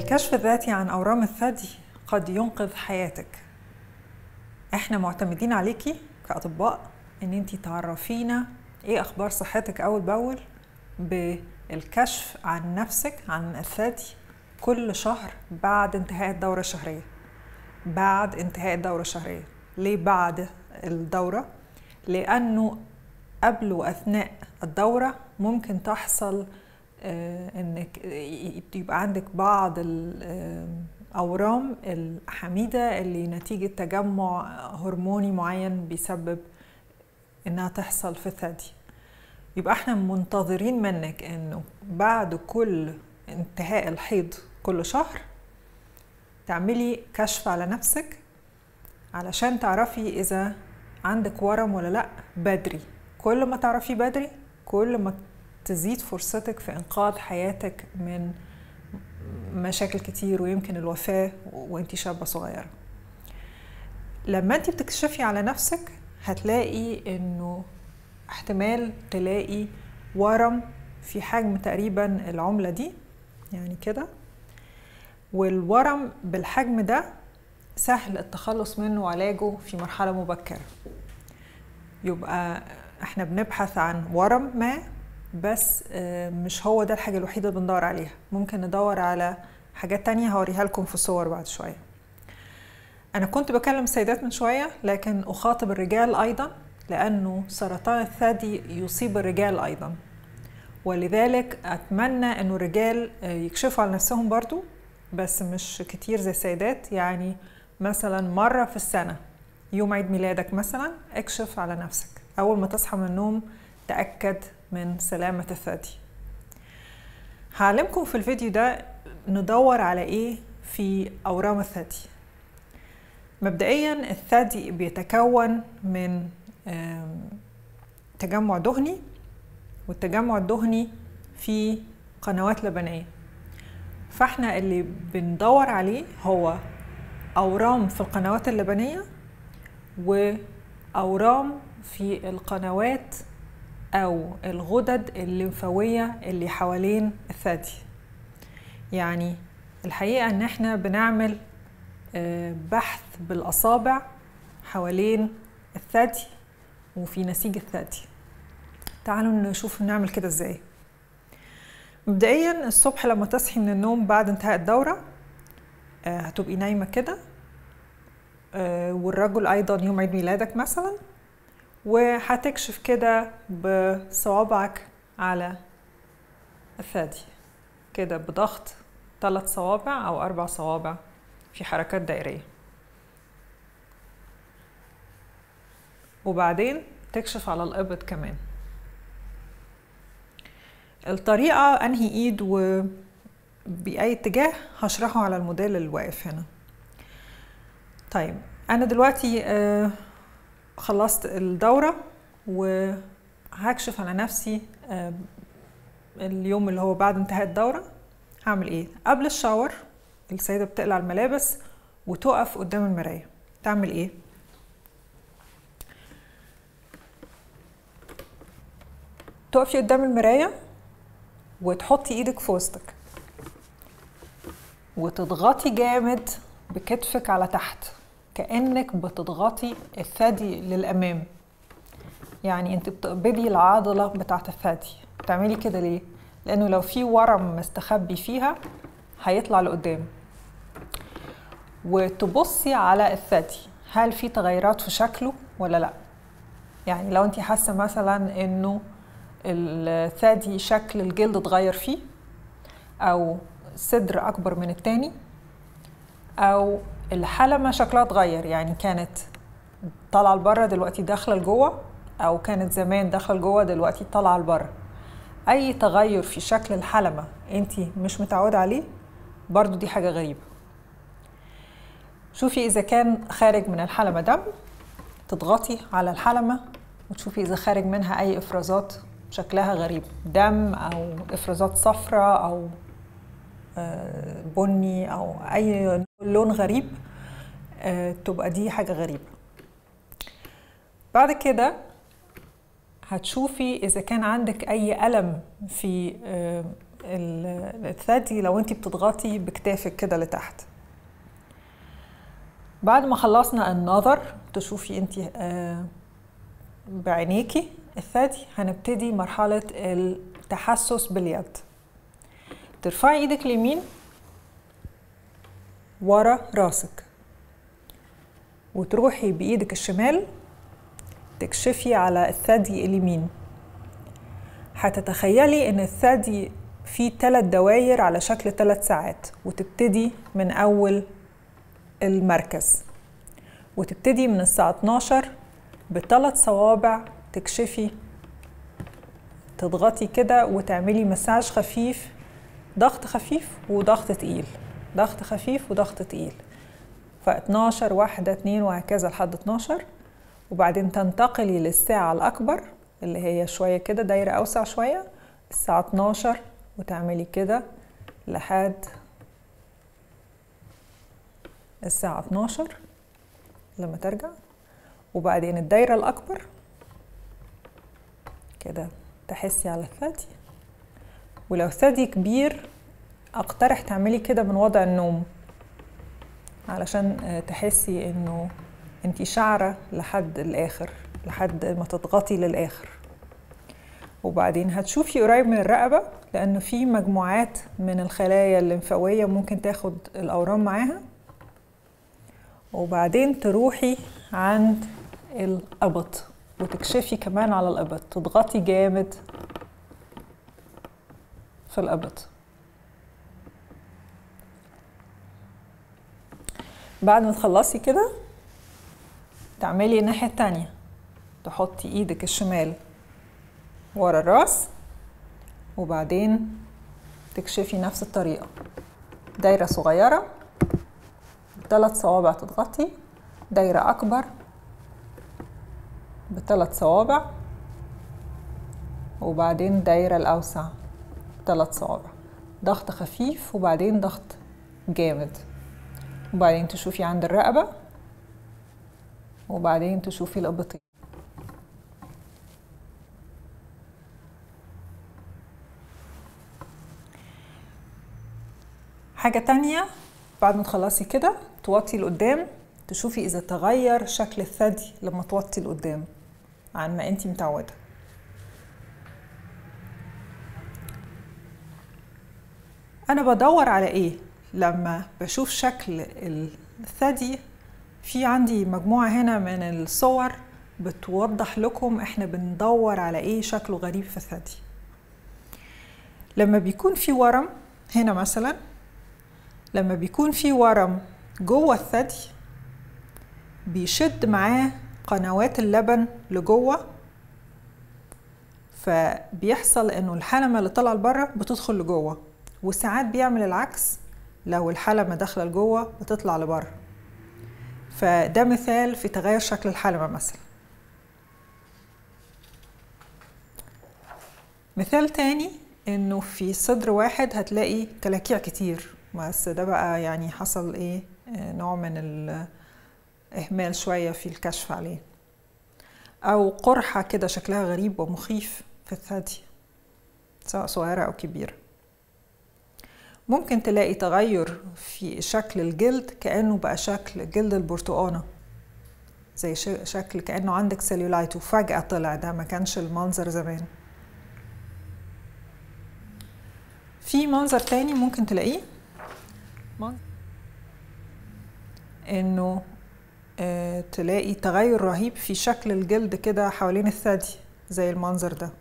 الكشف الذاتي عن أورام الثدي قد ينقذ حياتك. احنا معتمدين عليكي كأطباء ان انتي تعرفينا ايه اخبار صحتك اول باول بالكشف عن نفسك عن الثدي كل شهر بعد انتهاء الدورة الشهرية. بعد انتهاء الدورة الشهرية. ليه بعد الدورة؟ لأنه قبل وأثناء الدورة ممكن تحصل انك يبقى عندك بعض الأورام الحميدة اللي نتيجة تجمع هرموني معين بيسبب انها تحصل في الثدي. يبقى احنا منتظرين منك انه بعد كل انتهاء الحيض كل شهر تعملي كشف على نفسك علشان تعرفي اذا عندك ورم ولا لا بدري. كل ما تعرفي بدري كل ما تزيد فرصتك في انقاذ حياتك من مشاكل كتير ويمكن الوفاة وانتي شابة صغيرة. لما انتي بتكشفي على نفسك هتلاقي انه احتمال تلاقي ورم في حجم تقريبا العملة دي يعني كده، والورم بالحجم ده سهل التخلص منه وعلاجه في مرحلة مبكرة. يبقى احنا بنبحث عن ورم ما، بس مش هو ده الحاجة الوحيدة اللي بندور عليها. ممكن ندور على حاجات تانية هوريها لكم في الصور بعد شوية. أنا كنت بكلم السيدات من شوية، لكن أخاطب الرجال أيضا، لأنه سرطان الثدي يصيب الرجال أيضا، ولذلك أتمنى أنه الرجال يكشفوا على نفسهم برضو، بس مش كتير زي السيدات. يعني مثلا مرة في السنة، يوم عيد ميلادك مثلا اكشف على نفسك. أول ما تصحى من النوم تأكد من سلامة الثدي. هعلمكم في الفيديو ده ندور على ايه في أورام الثدي. مبدئيا الثدي بيتكون من تجمع دهني، والتجمع الدهني فيه قنوات لبنية. فاحنا اللي بندور عليه هو أورام في القنوات اللبنية وأورام في القنوات أو الغدد الليمفاوية اللي حوالين الثدي. يعني الحقيقة ان احنا بنعمل بحث بالأصابع حوالين الثدي وفي نسيج الثدي. تعالوا نشوف نعمل كده ازاي. مبدئيا الصبح لما تصحي من النوم بعد انتهاء الدورة هتبقي نايمة كده، والرجل أيضا يوم عيد ميلادك مثلا، وهتكشف كده بصوابعك على الثدي كده بضغط 3 صوابع أو 4 صوابع في حركات دائرية، وبعدين تكشف على الإبط كمان. الطريقة أنهي إيد وبأي اتجاه هشرحه على الموديل اللي واقف هنا. طيب أنا دلوقتي خلصت الدورة وهكشف على نفسي اليوم اللي هو بعد انتهاء الدورة. هعمل ايه؟ قبل الشاور السيدة بتقلع الملابس وتقف قدام المراية. تعمل ايه؟ تقفي قدام المراية وتحطي ايدك في وسطك وتضغطي جامد بكتفك على تحت كأنك بتضغطي الثدي للأمام. يعني انت بتقبضي العضلة بتاعت الثدي. بتعملي كده ليه؟ لأنه لو في ورم مستخبي فيها هيطلع لقدام. وتبصي على الثدي، هل في تغيرات في شكله ولا لا؟ يعني لو انت حاسة مثلا انه الثدي شكل الجلد اتغير فيه، او صدر اكبر من التاني، او الحلمة شكلها اتغير، يعني كانت طالعة لبره دلوقتي داخلة لجوه، او كانت زمان داخلة لجوه دلوقتي طالعة لبره. اي تغير في شكل الحلمة انتي مش متعودة عليه برضو دي حاجة غريبة. شوفي اذا كان خارج من الحلمة دم، تضغطي على الحلمة وتشوفي اذا خارج منها اي افرازات شكلها غريب، دم او افرازات صفراء او بني او اي لون غريب، تبقى دي حاجة غريبة. بعد كده هتشوفي إذا كان عندك أي ألم في الثدي لو انتي بتضغطي بكتافك كده لتحت. بعد ما خلصنا النظر تشوفي انتي بعينيكي الثدي، هنبتدي مرحلة التحسس باليد. ترفعي ايدك اليمين ورا راسك، وتروحي بايدك الشمال تكشفي على الثدي اليمين. هتتخيلي ان الثدي فيه 3 دواير على شكل 3 ساعات، وتبتدي من اول المركز، وتبتدي من الساعة 12 ب3 صوابع تكشفي، تضغطي كده وتعملي مساج خفيف، ضغط خفيف وضغط تقيل، ضغط خفيف وضغط تقيل، ف12 1 2 وهكذا لحد 12. وبعدين تنتقلي للساعة الأكبر اللي هي شوية كده دايرة أوسع شوية، الساعة 12 وتعملي كده لحد الساعة 12 لما ترجع. وبعدين الدايرة الأكبر كده تحسي على الثدي. ولو ثدي كبير أقترح تعملي كده من وضع النوم علشان تحسي إنه انتي شعرة لحد الآخر، لحد ما تضغطي للآخر. وبعدين هتشوفي قريب من الرقبة لأنه في مجموعات من الخلايا الليمفاوية ممكن تاخد الأورام معاها. وبعدين تروحي عند الإبط وتكشفي كمان على الإبط، تضغطي جامد في الإبط. بعد ما تخلصي كده تعملي الناحية التانية، تحطي ايدك الشمال ورا الراس، وبعدين تكشفي نفس الطريقة، دايرة صغيرة ب3 صوابع تضغطي، دايرة أكبر ب3 صوابع، وبعدين دايرة الأوسع 3 صوابع، ضغط خفيف وبعدين ضغط جامد. وبعدين تشوفي عند الرقبة، وبعدين تشوفي الإبطين. حاجة تانية بعد ما تخلصي كده توطي لقدام، تشوفي إذا تغير شكل الثدي لما توطي لقدام عن ما انتي متعودة. أنا بدور على إيه لما بشوف شكل الثدي؟ في عندي مجموعة هنا من الصور بتوضح لكم احنا بندور على ايه شكله غريب في الثدي. لما بيكون في ورم هنا مثلا، لما بيكون في ورم جوه الثدي بيشد معاه قنوات اللبن لجوه، فبيحصل انه الحلمة اللي طالعة لبره بتدخل لجوه، وساعات بيعمل العكس، لو الحلمة داخلة لجوه بتطلع لبره. فده مثال في تغير شكل الحلمة مثلا. مثال تاني انه في صدر واحد هتلاقي كلاكيع كتير، بس ده بقى يعني حصل ايه نوع من الاهمال شوية في الكشف عليه، او قرحة كده شكلها غريب ومخيف في الثدي سواء صغيرة او كبيرة. ممكن تلاقي تغير في شكل الجلد كأنه بقى شكل جلد البرتقانة، زي شكل كأنه عندك سيلولايت وفجأة طلع، ده ما كانش المنظر زمان. في منظر تاني ممكن تلاقيه انه تلاقي تغير رهيب في شكل الجلد كده حوالين الثدي زي المنظر ده.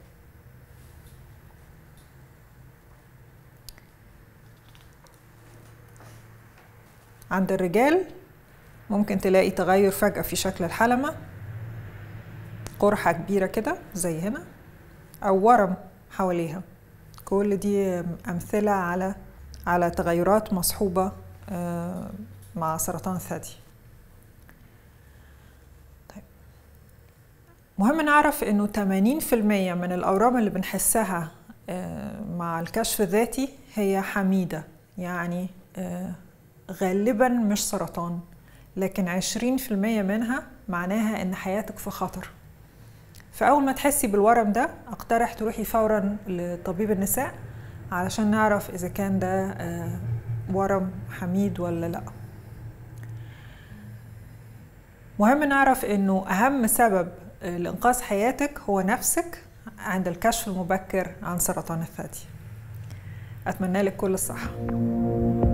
عند الرجال ممكن تلاقي تغير فجأة في شكل الحلمة، قرحة كبيرة كده زي هنا، أو ورم حواليها. كل دي أمثلة على تغيرات مصحوبة مع سرطان الثدي. طيب. مهم نعرف إنه 80% من الأورام اللي بنحسها مع الكشف الذاتي هي حميدة، يعني غالبا مش سرطان، لكن 20% منها معناها ان حياتك في خطر. فاول ما تحسي بالورم ده اقترح تروحي فورا لطبيب النساء علشان نعرف إذا كان ده ورم حميد ولا لأ. مهم نعرف إنه أهم سبب لإنقاذ حياتك هو نفسك عند الكشف المبكر عن سرطان الثدي. أتمنى لك كل الصحة.